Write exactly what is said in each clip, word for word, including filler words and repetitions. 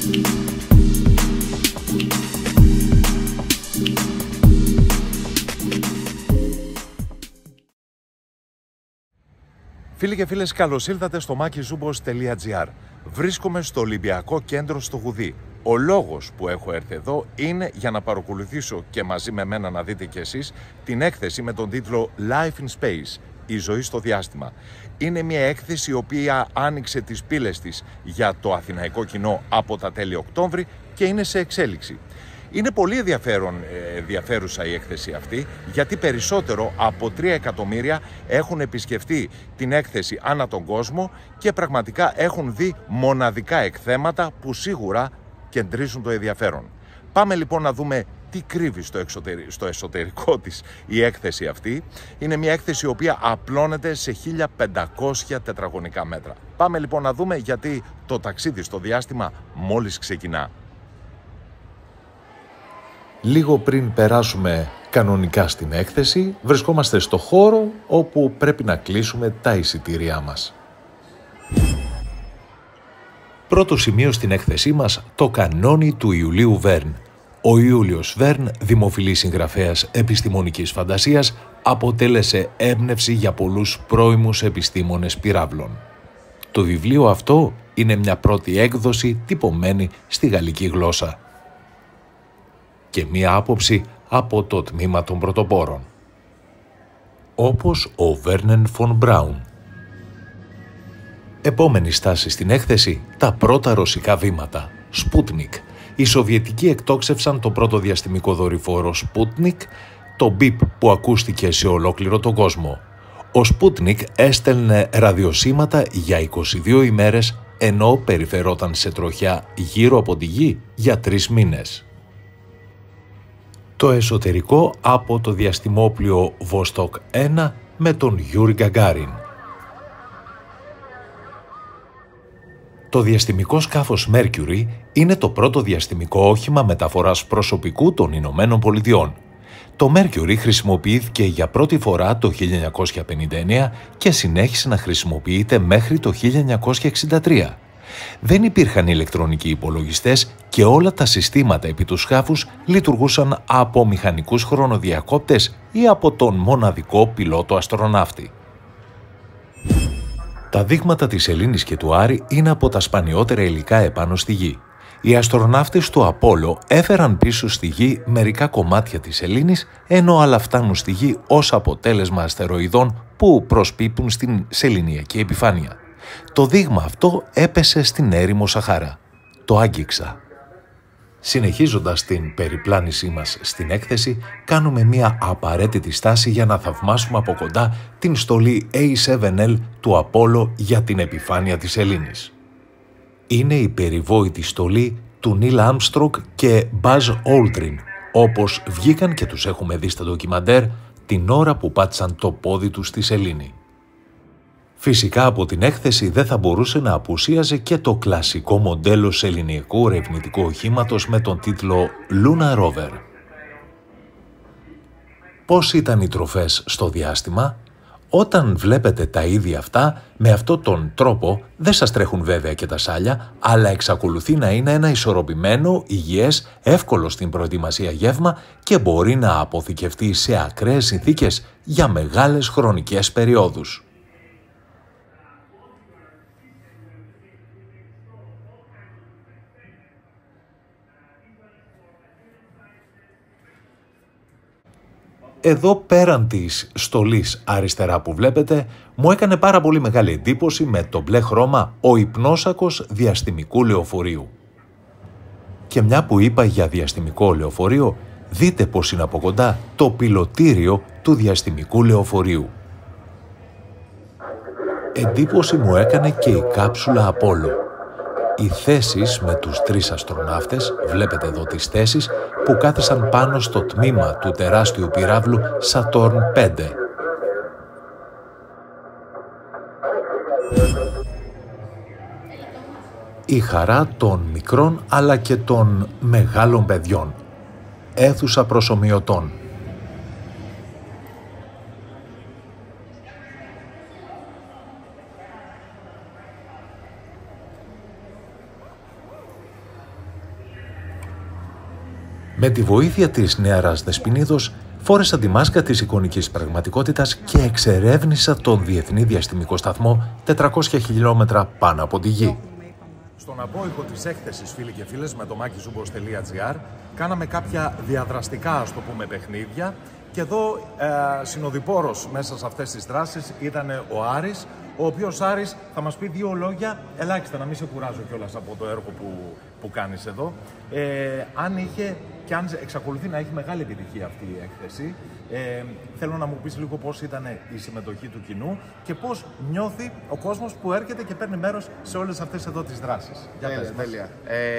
Φίλοι και φίλες, καλώς ήλθατε στο makizubos τελεία gr. Βρίσκομαι στο Ολυμπιακό Κέντρο στο Γουδί. Ο λόγος που έχω έρθει εδώ είναι για να παρακολουθήσω και μαζί με μένα να δείτε κι εσείς την έκθεση με τον τίτλο Life in Space, η ζωή στο διάστημα. Είναι μια έκθεση η οποία άνοιξε τις πύλες της για το αθηναϊκό κοινό από τα τέλη Οκτώβρη και είναι σε εξέλιξη. Είναι πολύ ενδιαφέρον, ενδιαφέρουσα η έκθεση αυτή, γιατί περισσότερο από τρία εκατομμύρια έχουν επισκεφτεί την έκθεση ανά τον κόσμο και πραγματικά έχουν δει μοναδικά εκθέματα που σίγουρα κεντρίζουν το ενδιαφέρον. Πάμε λοιπόν να δούμε τι κρύβει στο, εξωτερι... στο εσωτερικό της η έκθεση αυτή. Είναι μια έκθεση η οποία απλώνεται σε χίλια πεντακόσια τετραγωνικά μέτρα. Πάμε λοιπόν να δούμε, γιατί το ταξίδι στο διάστημα μόλις ξεκινά. Λίγο πριν περάσουμε κανονικά στην έκθεση, βρισκόμαστε στο χώρο όπου πρέπει να κλείσουμε τα εισιτήριά μας. Πρώτο σημείο στην έκθεσή μας, το κανόνι του Ιουλίου Βέρν. Ο Ιούλιος Βέρν, δημοφιλής συγγραφέας επιστημονικής φαντασίας, αποτέλεσε έμπνευση για πολλούς πρώιμους επιστήμονες πυράβλων. Το βιβλίο αυτό είναι μια πρώτη έκδοση τυπωμένη στη γαλλική γλώσσα και μία άποψη από το τμήμα των πρωτοπόρων, όπως ο Βέρνεν φον Μπράουν. Επόμενη στάση στην έκθεση, τα πρώτα ρωσικά βήματα. Σπούτνικ. Οι Σοβιετικοί εκτόξευσαν το πρώτο διαστημικό δορυφόρο Σπούτνικ, το μπιπ που ακούστηκε σε ολόκληρο τον κόσμο. Ο Σπούτνικ έστελνε ραδιοσύματα για είκοσι δύο ημέρες, ενώ περιφερόταν σε τροχιά γύρω από τη γη για τρεις μήνες. Το εσωτερικό από το διαστημόπλοιο Βοστόκ ένα με τον Γιούρι Γκαγκάριν. Το διαστημικό σκάφος Mercury είναι το πρώτο διαστημικό όχημα μεταφοράς προσωπικού των Ηνωμένων Πολιτειών. Το Mercury χρησιμοποιήθηκε για πρώτη φορά το χίλια εννιακόσια πενήντα εννέα και συνέχισε να χρησιμοποιείται μέχρι το χίλια εννιακόσια εξήντα τρία. Δεν υπήρχαν ηλεκτρονικοί υπολογιστές και όλα τα συστήματα επί του σκάφους λειτουργούσαν από μηχανικούς χρονοδιακόπτες ή από τον μοναδικό πιλότο αστροναύτη. Τα δείγματα της Σελήνης και του Άρη είναι από τα σπανιότερα υλικά επάνω στη Γη. Οι αστροναύτες του Απόλλω έφεραν πίσω στη Γη μερικά κομμάτια της Σελήνης, ενώ άλλα φτάνουν στη Γη ως αποτέλεσμα αστεροειδών που προσπίπτουν στην σεληνιακή επιφάνεια. Το δείγμα αυτό έπεσε στην έρημο Σαχάρα. Το άγγιξα. Συνεχίζοντας την περιπλάνησή μας στην έκθεση, κάνουμε μια απαραίτητη στάση για να θαυμάσουμε από κοντά την στολή έι σέβεν ελ του Απόλλω για την επιφάνεια της Σελήνης. Είναι η περιβόητη στολή του Νίλ Άρμστρονγκ και Μπαζ Όλντριν, όπως βγήκαν και τους έχουμε δει στα ντοκιμαντέρ την ώρα που πάτησαν το πόδι τους στη Σελήνη. Φυσικά από την έκθεση δεν θα μπορούσε να απουσίαζε και το κλασικό μοντέλο σεληνιακού ερευνητικού οχήματος με τον τίτλο Lunar Rover. Πώς ήταν οι τροφές στο διάστημα? Όταν βλέπετε τα ίδια αυτά, με αυτόν τον τρόπο δεν σας τρέχουν βέβαια και τα σάλια, αλλά εξακολουθεί να είναι ένα ισορροπημένο, υγιές, εύκολο στην προετοιμασία γεύμα και μπορεί να αποθηκευτεί σε ακραίες συνθήκες για μεγάλες χρονικές περιόδους. Εδώ πέραν της στολής αριστερά που βλέπετε, μου έκανε πάρα πολύ μεγάλη εντύπωση με το μπλε χρώμα ο υπνόσακος διαστημικού λεωφορείου. Και μια που είπα για διαστημικό λεωφορείο, δείτε πως είναι από κοντά το πιλωτήριο του διαστημικού λεωφορείου. Εντύπωση μου έκανε και η κάψουλα Απόλλω. Οι θέσεις με τους τρεις αστροναύτες, βλέπετε εδώ τις θέσεις, που κάθισαν πάνω στο τμήμα του τεράστιου πυράβλου Σατόρν πέντε. Η χαρά των μικρών αλλά και των μεγάλων παιδιών. Αίθουσα προσομοιωτών. Με τη βοήθεια της νεαράς Δεσποινίδος, φόρεσα τη μάσκα της εικονικής πραγματικότητας και εξερεύνησα τον Διεθνή Διαστημικό Σταθμό τετρακόσια χιλιόμετρα πάνω από τη Γη. Στον απόϊχο της έκθεσης, φίλοι και φίλες, με το makizubos τελεία gr, κάναμε κάποια διαδραστικά, ας το πούμε, παιχνίδια. Και εδώ ε, συνοδοιπόρος μέσα σε αυτές τις δράσεις ήταν ο Άρης, ο οποίος Άρης θα μας πει δύο λόγια, ελάχιστα, να μην σε κουράζω κιόλας από το έργο που, που κάνεις εδώ. Ε, αν είχε και αν εξακολουθεί να έχει μεγάλη επιτυχία αυτή η έκθεση, ε, θέλω να μου πεις λίγο πώς ήταν η συμμετοχή του κοινού και πώς νιώθει ο κόσμος που έρχεται και παίρνει μέρος σε όλες αυτές εδώ τις δράσεις. Για τέλεια, τέλεια.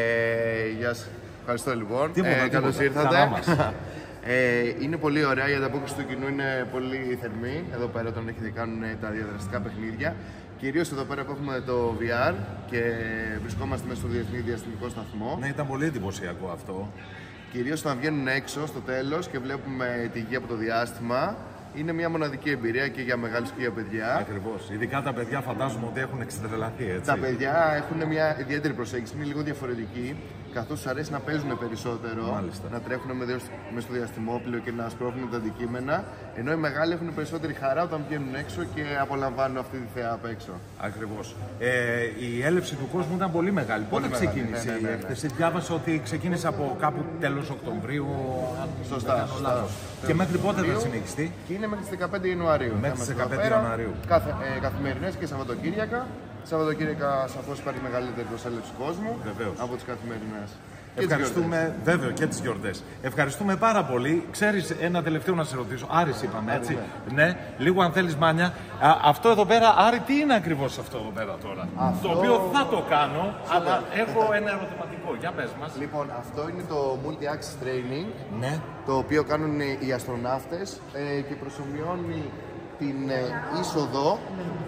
Ε, γεια σας. Ευχαριστώ λοιπόν. Τίποτα, ε, τίποτα. Καλώς ήρθατε. Ε, είναι πολύ ωραία, η ανταπόκριση του κοινού είναι πολύ θερμή εδώ πέρα όταν έχετε κάνουν τα διαδραστικά παιχνίδια. Κυρίως εδώ πέρα που έχουμε το βι αρ και βρισκόμαστε μέσα στο Διεθνή Διαστημικό Σταθμό. Ναι, ήταν πολύ εντυπωσιακό αυτό. Κυρίως όταν βγαίνουν έξω στο τέλος και βλέπουμε τη γη από το διάστημα. Είναι μια μοναδική εμπειρία και για μεγάλους και για παιδιά. Ακριβώς. Ειδικά τα παιδιά φαντάζομαι ότι έχουν εξτρελαθεί, έτσι. Τα παιδιά έχουν μια ιδιαίτερη προσέγγιση, είναι λίγο διαφορετική. Καθώς τους αρέσει να παίζουν περισσότερο, Μάλιστα. να τρέχουν μέσα στο διαστημόπλαιο και να σπρώχνουν τα αντικείμενα. Ενώ οι μεγάλοι έχουν περισσότερη χαρά όταν βγαίνουν έξω και απολαμβάνουν αυτή τη θέα απ' έξω. Ακριβώς. Ε, η έλευση του κόσμου ήταν πολύ μεγάλη. Πότε μεγάλη, ξεκίνησε ναι, ναι, ναι, ναι. η έκθεση? Διάβασα ότι ξεκίνησε από κάπου τέλος Οκτωβρίου. Σωστά. σωστά. Και μέχρι πότε θα συνεχιστεί? Και είναι μέχρι τις δεκαπέντε Ιανουαρίου. Μέχρι τις δεκαπέντε Ιανουαρίου. Καθε, ε, καθημερινές και Σαββατοκύριακα. Σαββατοκύριακα σαφώς υπάρχει μεγαλύτερη προσέλευση κόσμου. Βεβαίως. Από τις καθημερινές. Ευχαριστούμε, βέβαια, και τις γιορτές. Ευχαριστούμε πάρα πολύ. Ξέρεις, ένα τελευταίο να σε ρωτήσω. Άρης είπαμε, έτσι. Ναι. ναι, λίγο αν θέλεις, Μάνια. Α, αυτό εδώ πέρα, Άρη, τι είναι ακριβώς αυτό εδώ πέρα τώρα? Αυτό... Το οποίο θα το κάνω, αλλά έχω ένα ερωτηματικό. Για πες μας. Λοιπόν, αυτό είναι το Multi-Axis Training. Ναι. Το οποίο κάνουν οι αστροναύτες ε, και προσομοιώνει την ε, είσοδο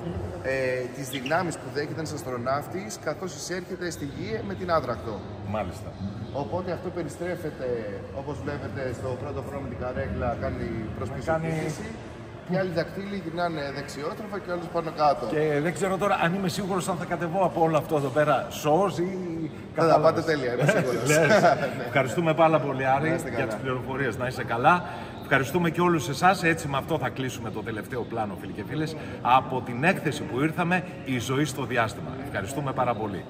ε, τις δυνάμεις που δέχεται ένας αστροναύτης καθώς εισέρχεται στη Γη με την άδρακτο. Μάλιστα. Οπότε αυτό περιστρέφεται, όπως βλέπετε στο πρώτο χρόνο με την καρέκλα, κάνει προσπίσω κάνει... κίνηση. Και άλλοι δακτύλοι γυρνάνε δεξιότροφα και άλλοι πάνω κάτω. Και δεν ξέρω τώρα αν είμαι σίγουρος αν θα κατεβώ από όλο αυτό εδώ πέρα σως ή... Θα τα πάτε τέλεια, είμαι σίγουρος. Ευχαριστούμε πάρα πολύ, Άρη, για τις πληροφορίες. Να είσαι καλά. Ευχαριστούμε και όλους εσάς. Έτσι με αυτό θα κλείσουμε το τελευταίο πλάνο, φίλοι και φίλες, από την έκθεση που ήρθαμε, η ζωή στο διάστημα. Ευχαριστούμε πάρα πολύ.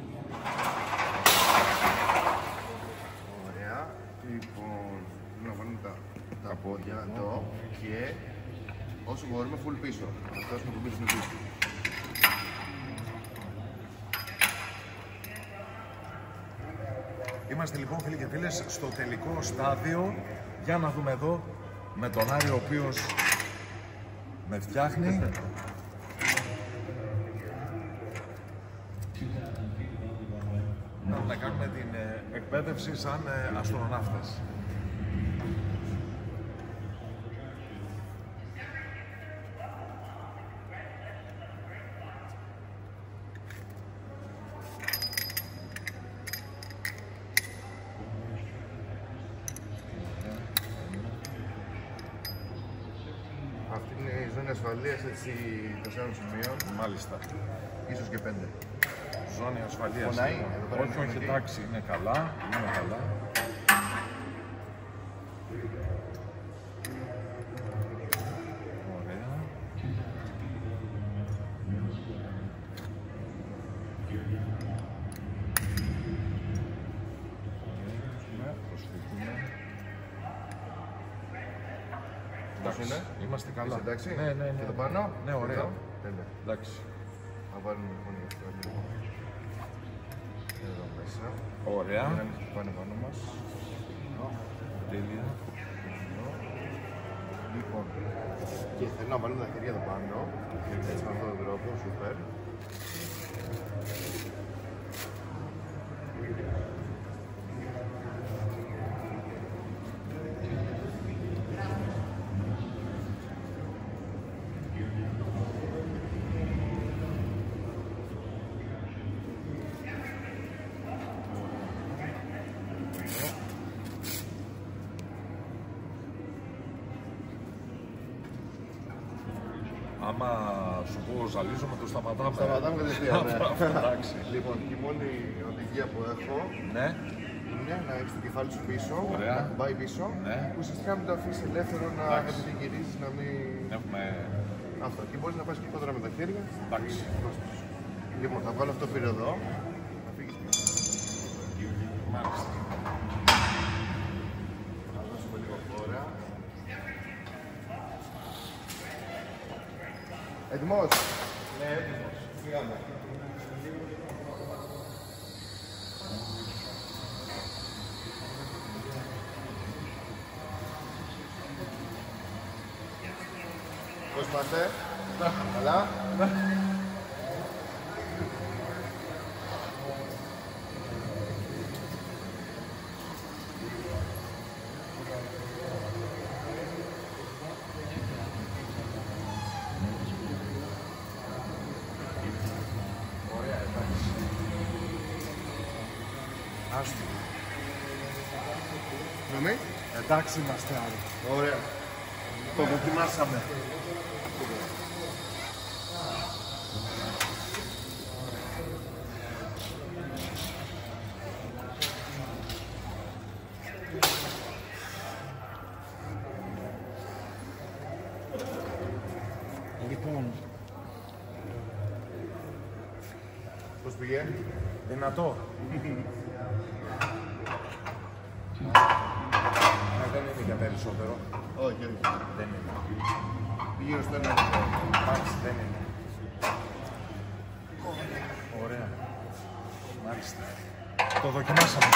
Ωραία. Λοιπόν, να βάλουμε τα, τα πόδια εδώ και όσο μπορούμε full πίσω. Να φτάσουμε το πίσω πίσω. Είμαστε λοιπόν, φίλοι και φίλες, στο τελικό στάδιο. Για να δούμε εδώ με τον Άρη, ο οποίος με φτιάχνει. Να κάνουμε την ε, εκπαίδευση σαν ε, αστροναύτες. Αυτή είναι η ζώνη ασφαλείας έτσι τεσσάρων σημείων. Μάλιστα. Ίσως και πέντε. Ζώνη ασφαλείας. Πονάει, εδώ πέρα όχι, όχι, εντάξει, είναι καλά. Είναι καλά. Ωραία. Πώς είναι? Είμαστε καλά. Είσαι εντάξει? Ναι, ναι, ναι. Και το πάνω? Ναι, ωραία. Εδώ. Τέλεια. Εντάξει. Θα βάλουμε λοιπόν αυτό λίγο. Εδώ μέσα. Ωραία. Για να μην χτυπάνε πάνω μας. Τέλεια. Λοιπόν, και θέλω να βάλουμε τα χέρια εδώ πάνω. Έτσι με αυτόν τον τρόπο, σούπερ. Άμα σου πω ζαλίζομαι, το σταματάμε. Σταματάμε κατευθείαν, ναι. Εντάξει. Λοιπόν, και η μόνη οδηγία που έχω Ναι. είναι να έχεις το κεφάλι σου πίσω, ωραία, να κουμπάει πίσω, ναι, που ουσιαστικά μην το αφήσεις ελεύθερο να γυρίσεις, να μην... Έχουμε... Αυτό. Και μπορείς να πας και κόντρα με τα χέρια. Εντάξει. Λοιπόν, θα βγάλω αυτό το πύρο εδώ. Θα φύγεις πίσω. Μάλιστα. Θα δώσουμε λίγο χώρα. Έτοιμος? Ναι, έτοιμος. Φύγαμε. Πώς πάτε? Καλά? Ωραία, εντάξει. Άστο. Νομί? Εντάξει είμαστε άλλοι. Ωραία. Το δοκιμάσαμε. Λοιπόν, Πώς πήγε? δυνατό. Ναι, δεν είναι για περισσότερο. Όχι, όχι. Δεν είναι. Πήγε στο ένα λεπτό. Εντάξει, δεν είναι. Ωραία. Μάλιστα. Το δοκιμάσαμε.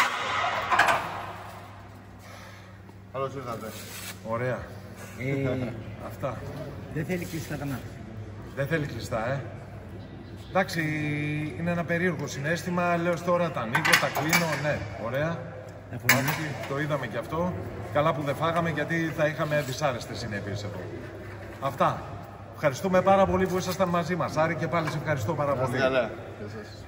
Καλώς ήρθατε. Ωραία. Ε, Αυτά. δεν θέλει κλειστά τα μάτια. Δεν θέλει κλειστά, ε. Εντάξει, είναι ένα περίεργο συναίσθημα. Λέω τώρα τα ανοίγω, τα κλείνω. Ναι, ωραία. Εντάξει, το είδαμε και αυτό. Καλά που δεν φάγαμε, γιατί θα είχαμε δυσάρεστες συνέπειες εδώ. Αυτά. Ευχαριστούμε πάρα πολύ που ήσασταν μαζί μας. Άρη, και πάλι σε ευχαριστώ πάρα Να είστε πολύ. καλά. Γεια σας.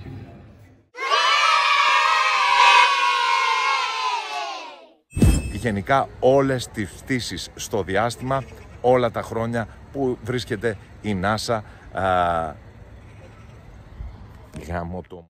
Γενικά όλες τις πτήσεις στο διάστημα, όλα τα χρόνια που βρίσκεται η NASA. Α, γάμο το...